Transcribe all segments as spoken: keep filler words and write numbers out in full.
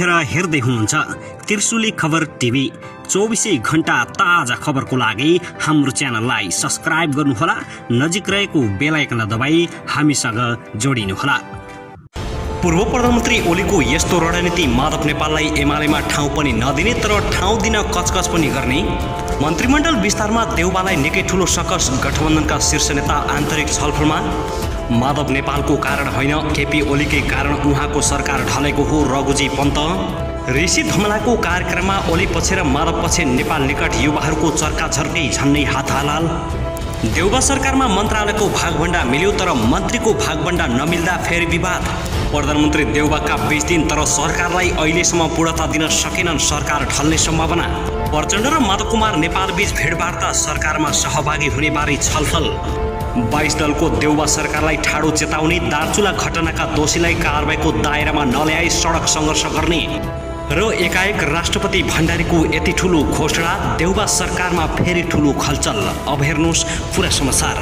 यतिखेर हेर्दै हुनुहुन्छ त्रिशुली खबर टिभी। चौबीसै घण्टा ताजा खबरको लागि हाम्रो च्यानललाई सब्स्क्राइब गर्नुहोला, नजिक रहेको बेल आइकन दबाई हामीसँग जोडिनुहोला। पूर्व प्रधानमन्त्री ओलीको यस्तो रणनीति माधव नेपाललाई एमालेमा ठाउँ पनि नदिने तर ठाउँ दिन कचकच पनि गर्ने, मन्त्रीमण्डल विस्तारमा देउबालाई निकै ठूलो सकस, गठबन्धनका शीर्ष नेता आन्तरिक छलफलमा, माधव नेपालको कारण होइन केपी ओलीकै कारण उहाँको सरकार ढलेको हो रघुजी पन्त, ऋषि धमलाको कार्यक्रममा ओली पछि र माधव पछि नेपाल निकट युवाहरूको चर्का झर्कै झन्नै हात हालाल, देउबा सरकारमा मन्त्रालयको भागभण्डा मिल्यो तर मन्त्रीको भागभण्डा नमिल्दा फेरि विवाद, प्रधानमन्त्री देउबाका बीस दिन तर सरकारलाई अहिलेसम्म पूर्णता दिन सकेनन्, सरकार ढल्ने सम्भावना, प्रचण्ड र माधव कुमार नेपाल बीच भेटवार्ता, सरकारमा सहभागी हुने बारे छलफल, बाइस दलको देउबा सरकारलाई ठाडो चेतावनी, दार्चुला घटनाका दोषीलाई कारबाहीको दायरामा नल्याई सडक सङ्घर्ष गर्ने र एकाएक राष्ट्रपति भण्डारीको यति ठुलो घोषणा, देउबा सरकारमा फेरि ठुलो खलचल। अब हेर्नुहोस् पुरा समाचार।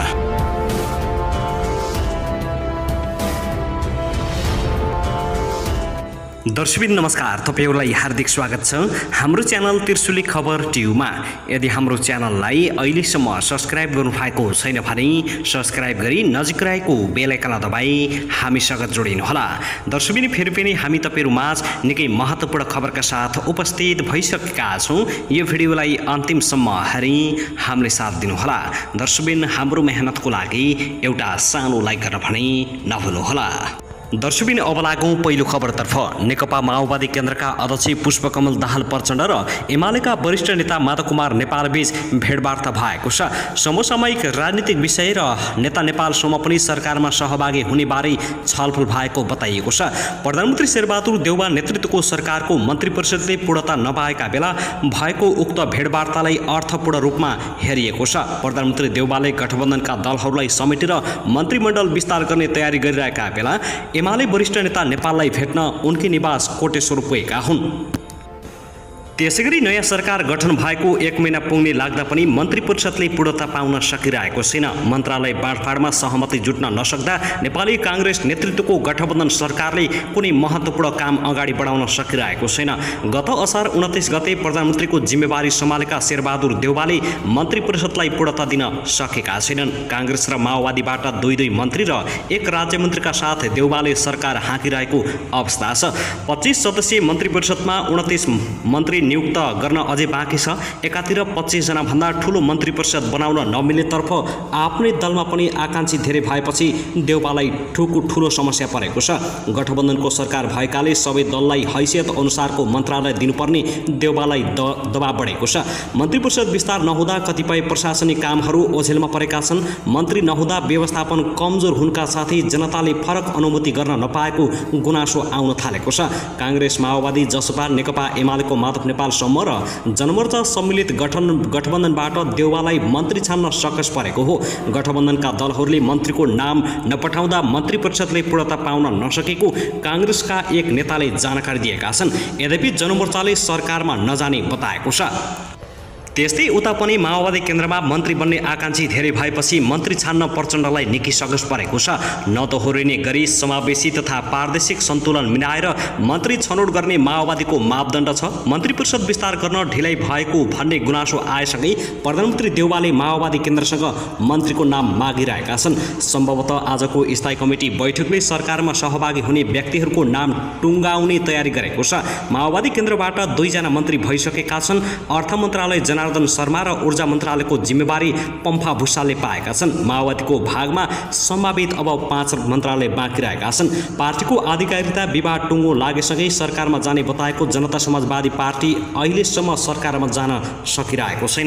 दर्शकबिन नमस्कार, तपाईहरुलाई हार्दिक स्वागत छ हाम्रो च्यानल त्रिशुली खबर टिभीमा। यदि हाम्रो च्यानललाई अहिलेसम्म सब्स्क्राइब गर्नुभएको छैन भने सब्स्क्राइब गरी नजिक रहेको बेल आइकन दबाई हामीसँग जोडिनुहोला। दर्शकबिन फेरि पनि हामी तपाईहरु माझ निकै महत्त्वपूर्ण खबरका साथ उपस्थित भइसकेका छौं। यो भिडियोलाई अन्तिमसम्म हेरी हामीले साथ दिनुहोला। दर्शकबिन हाम्रो मेहनतको लागि एउटा सानो लाइक गर्न भने नभुल्नुहोला। दर्शकबिन अब लागौं पहिलो खबरतर्फ। नेकपा माओवादी केन्द्रका अध्यक्ष पुष्पकमल दाहाल प्रचण्ड र एमालेका वरिष्ठ नेता माधव कुमार नेपाल बीच भेटवार्ता भएको छ। समसामयिक राजनीतिक विषय र नेता नेपालसम्म पनि सरकारमा सहभागी हुने बारे छलफल भएको बताइएको छ। प्रधानमन्त्री शेरबहादुर देउबा नेतृत्वको सरकारको मन्त्री परिषदले पूर्णता नपाएका बेला भएको उक्त भेटवार्तालाई अर्थपूर्ण रूपमा हेरिएको छ। प्रधानमन्त्री देउबाले गठबन्धनका दलहरूलाई समेटेर मन्त्रीमण्डल विस्तार गर्ने तयारी गरिरहेका बेला एमाले वरिष्ठ नेता नेपाललाई भेट्न उनकी निवास कोटेश्वर पुगेका हुन्। त्यसैगरी नयाँ सरकार गठन भएको एक महिना पुग्ने लाग्दा पनि मन्त्री परिषदले पूर्णता पाउन सकिरहेको छैन। मन्त्रालय बाँडफाँडमा सहमति जुट्न नसक्दा नेपाली काङ्ग्रेस नेतृत्वको गठबन्धन सरकारले कुनै महत्त्वपूर्ण काम अगाडि बढाउन सकिरहेको छैन। गत असार उन्तिस गते प्रधानमन्त्रीको जिम्मेवारी सम्हालेका शेरबहादुर देउबाले मन्त्री परिषदलाई पूर्णता दिन सकेका छैनन्। काङ्ग्रेस र माओवादीबाट दुई दुई मन्त्री र एक राज्य मन्त्रीका साथ देउबाले सरकार हाँकिरहेको अवस्था छ। पच्चीस सदस्यीय मन्त्री परिषदमा उन्तिस मन्त्री नियुक्त गर्न अझै बाँकी छ। एकातिर पच्चीस जना भन्दा ठूलो मन्त्री परिषद बनाउन नमिल्नेतर्फ आफ्नै दलमा पनि आकांक्षी धेरै भएपछि देउबालाई ठुलो ठूलो समस्या परेको छ। गठबन्धनको सरकार भएकाले सबै दललाई हैसियत अनुसारको मन्त्रालय दिनुपर्ने देउबालाई दबाव बढेको छ। मन्त्री परिषद विस्तार नहुँदा कतिपय प्रशासनिक कामहरू ओझेलमा परेका छन्। मन्त्री नहुँदा व्यवस्थापन कमजोर हुनका साथै जनताले फरक अनुभूति गर्न नपाएको गुनासो आउन थालेको छ। काङ्ग्रेस, माओवादी, जसपा, नेकपा एमालेको माधव नेपालसम्म र जनमोर्चा सम्मिलित गठन गठबन्धनबाट देउबालाई मन्त्री छान्न सकस परेको हो। गठबन्धनका दलहरूले मन्त्रीको नाम नपठाउँदा मन्त्री परिषदले पूर्णता पाउन नसकेको काङ्ग्रेसका एक नेताले जानकारी दिएका छन्। यद्यपि जनमोर्चाले सरकारमा नजाने बताएको छ। त्यस्तै उता पनि माओवादी केन्द्रमा मन्त्री बन्ने आकांक्षी धेरै भएपछि मन्त्री छान्न प्रचण्डलाई निकै सकस परेको छ। नदोहोरिने गरी समावेशी तथा पारदर्शिक सन्तुलन मिलाएर मन्त्री छनौट गर्ने माओवादीको मापदण्ड छ। मन्त्री परिषद विस्तार गर्न ढिलाइ भएको भन्ने गुनासो आएसँगै प्रधानमन्त्री देउबाले माओवादी केन्द्रसँग मन्त्रीको नाम मागिरहेका छन्। सम्भवतः आजको स्थायी कमिटी बैठकले सरकारमा सहभागी हुने व्यक्तिहरूको नाम टुङ्गाउने तयारी गरेको छ। माओवादी केन्द्रबाट दुईजना मन्त्री भइसकेका छन्। अर्थ मन्त्रालय जनार्दन शर्मा र ऊर्जा मन्त्रालयको जिम्मेवारी पम्फा भुसालले पाएका छन्। माओवादीको भागमा सम्भावित अब पाँच मन्त्रालय बाँकी रहेका छन्। पार्टीको आधिकारिकता विवाद टुङ्गो लागेसँगै सरकारमा जाने बताएको जनता समाजवादी पार्टी अहिलेसम्म सरकारमा जान सकिरहेको छैन।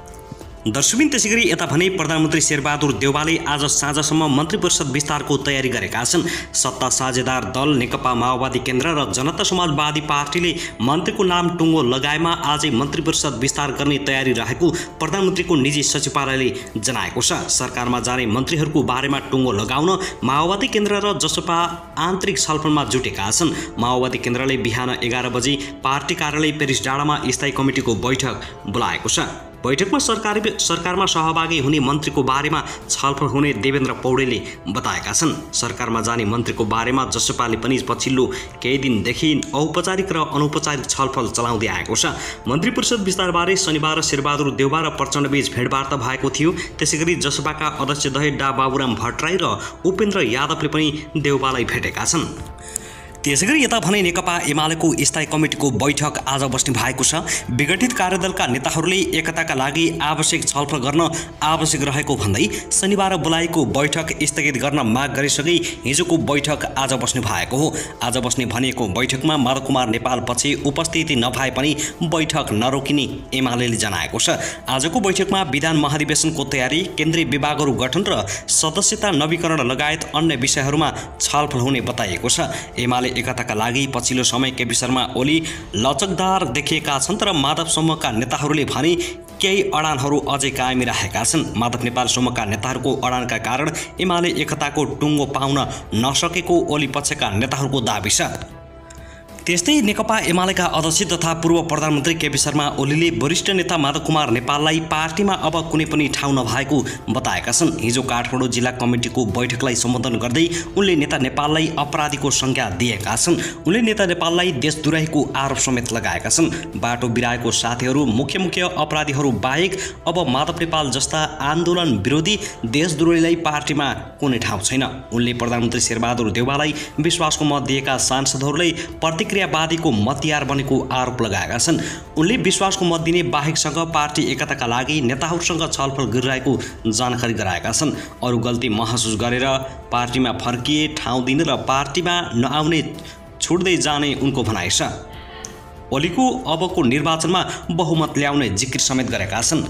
दर्शकबिन त्यसैगरी यता भने प्रधानमन्त्री शेरबहादुर देउबाले आज साँझसम्म मन्त्री परिषद विस्तारको तयारी गरेका छन्। सत्ता साझेदार दल नेकपा माओवादी केन्द्र र जनता समाजवादी पार्टीले मन्त्रीको नाम टुङ्गो लगाएमा आजै मन्त्री परिषद विस्तार गर्ने तयारी रहेको प्रधानमन्त्रीको निजी सचिवालयले जनाएको छ। सरकारमा जाने मन्त्रीहरूको बारेमा टुङ्गो लगाउन माओवादी केन्द्र र जसपा आन्तरिक छलफलमा जुटेका छन्। माओवादी केन्द्रले बिहान एघार बजे पार्टी कार्यालय पेरिस डाँडामा स्थायी कमिटीको बैठक बोलाएको छ। बैठकमा सरकारी सरकारमा सहभागी हुने मन्त्रीको बारेमा छलफल हुने देवेन्द्र पौडेलले बताएका छन्। सरकारमा जाने मन्त्रीको बारेमा जसपाले पनि पछिल्लो केही दिनदेखि औपचारिक र अनौपचारिक छलफल चलाउँदै आएको छ। मन्त्री परिषद विस्तारबारे शनिबार शेरबहादुर देउवा र प्रचण्डबीच भेटवार्ता भएको थियो। त्यसैगरी जसपाका अध्यक्ष दहे डा बाबुराम भट्टराई र उपेन्द्र यादवले पनि देउवालाई भेटेका छन्। त्यसैगरी यता भने नेकपा एमालेको स्थायी कमिटीको बैठक आज बस्ने भएको छ। विघटित कार्यदलका नेताहरूले एकताका लागि आवश्यक छलफल गर्न आवश्यक रहेको भन्दै शनिबार बोलाएको बैठक स्थगित गर्न माग गरिसके हिजोको बैठक आज बस्ने भएको हो। आज बस्ने भनिएको बैठकमा माधव कुमार नेपाल पछि उपस्थिति नभए पनि बैठक नरोकिने एमालेले जनाएको छ। आजको बैठकमा विधान महाधिवेशनको तयारी, केन्द्रीय विभागहरू गठन र सदस्यता नवीकरण लगायत अन्य विषयहरूमा छलफल हुने बताइएको छ। एमाले एकताका लागि पछिल्लो समय केपी शर्मा ओली लचकदार देखिएका छन् तर माधव समूहका नेताहरूले भने केही अडानहरू अझै कायमी राखेका छन्। माधव नेपाल समूहका नेताहरूको अडानका कारण एमाले एकताको टुङ्गो पाउन नसकेको ओली पक्षका नेताहरूको दाबी छ। त्यस्तै नेकपा एमालेका अध्यक्ष तथा पूर्व प्रधानमन्त्री केपी शर्मा ओलीले वरिष्ठ नेता माधव कुमार नेपाललाई पार्टीमा अब कुनै पनि ठाउँ नभएको बताएका छन्। हिजो काठमाडौँ जिल्ला कमिटीको बैठकलाई सम्बोधन गर्दै उनले नेता नेपाललाई अपराधीको संज्ञा दिएका छन्। उनले नेता नेपाललाई देशद्रोहीको आरोप समेत लगाएका छन्। बाटो बिराएको साथीहरू मुख्य मुख्य अपराधीहरू बाहेक अब माधव नेपाल जस्ता आन्दोलन विरोधी देशद्रोहीलाई पार्टीमा कुनै ठाउँ छैन। उनले प्रधानमन्त्री शेरबहादुर देउवालाई विश्वासको मत दिएका सांसदहरूले प्रति क्रियावादीको मतियार बनेको आरोप लगाएका छन्। उनले विश्वासको मत दिने बाहेकसँग पार्टी एकताका लागि नेताहरूसँग छलफल गरिरहेको जानकारी गराएका छन्। अरू गल्ती महसुस गरेर पार्टीमा फर्किए ठाउँ दिने र पार्टीमा नआउने छुट्दै जाने उनको भनाइ छ। ओलीको अबको निर्वाचनमा बहुमत ल्याउने जिकिर समेत गरेका छन्।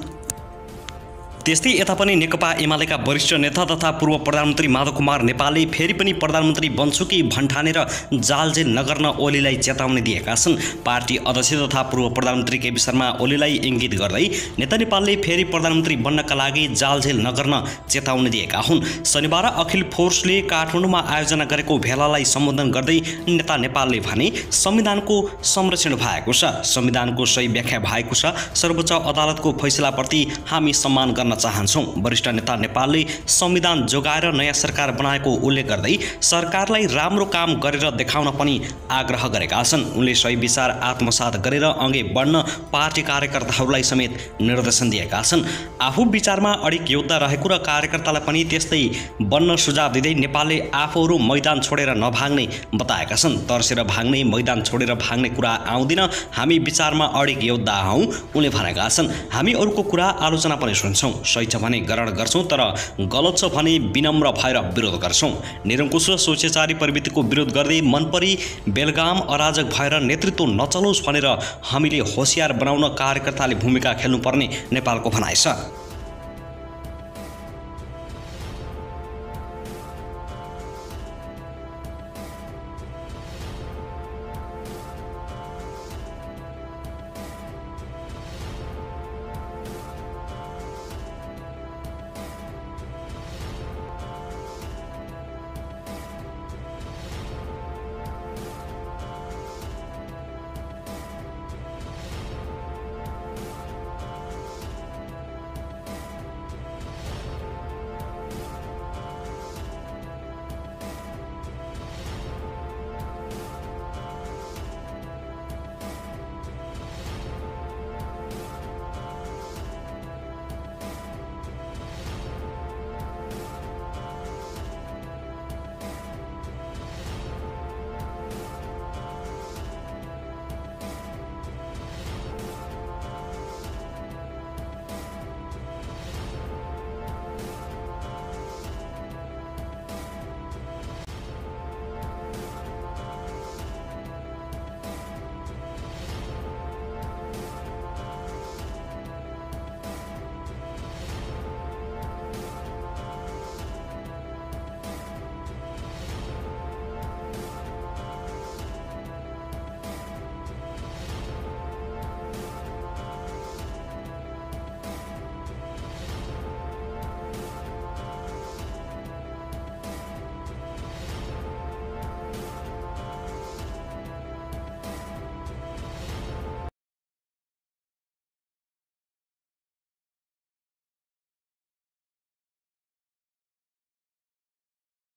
त्यस्तै यता पनि नेकपा एमालेका वरिष्ठ नेता तथा पूर्व प्रधानमन्त्री माधव कुमार नेपालले फेरि पनि प्रधानमन्त्री बन्छु कि भन्ठानेर जालजेल नगर्न ओलीलाई चेतावनी दिएका छन्। पार्टी अध्यक्ष तथा पूर्व प्रधानमन्त्री केपी शर्मा ओलीलाई इङ्गित गर्दै नेता नेपालले फेरि प्रधानमन्त्री बन्नका लागि जालजेल नगर्न चेतावनी दिएका हुन्। शनिबार अखिल फोर्सले काठमाडौँमा आयोजना गरेको भेलालाई सम्बोधन गर्दै नेता नेपालले भने संविधानको संरक्षण भएको छ, संविधानको सही व्याख्या भएको छ, सर्वोच्च अदालतको फैसलाप्रति हामी सम्मान गर्न चाहन्छौं। वरिष्ठ नेता नेपालले संविधान जोगाएर नयाँ सरकार बनाएको उल्लेख गर्दै सरकारलाई राम्रो काम गरेर देखाउन पनि आग्रह गरेका छन्। उनले सही विचार आत्मसात गरेर अघि बढ्न पार्टी कार्यकर्ताहरूलाई समेत निर्देशन दिएका छन्। आफू विचारमा अडिक योद्धा रहेको र कार्यकर्तालाई पनि त्यस्तै बन्न सुझाव दिँदै नेपालले आफूहरू मैदान छोडेर नभाग्ने बताएका छन्। तर्सेर भाग्ने, मैदान छोडेर भाग्ने कुरा आउँदिन, हामी विचारमा अडिक योद्धा हौं उनले भनेका छन्। हामी अरूको कुरा आलोचना पनि सुन्छौं, सही छ भने ग्रहण गर्छौं तर गलत छ भने विनम्र भएर विरोध गर्छौं। निरङ्कुश र स्वेच्छाचारी प्रवृत्तिको विरोध गर्दै मनपरी बेलगाम अराजक भएर नेतृत्व नचलोस् भनेर हामीले होसियार बनाउन कार्यकर्ताले भूमिका खेल्नुपर्ने नेपालको भनाइ छ।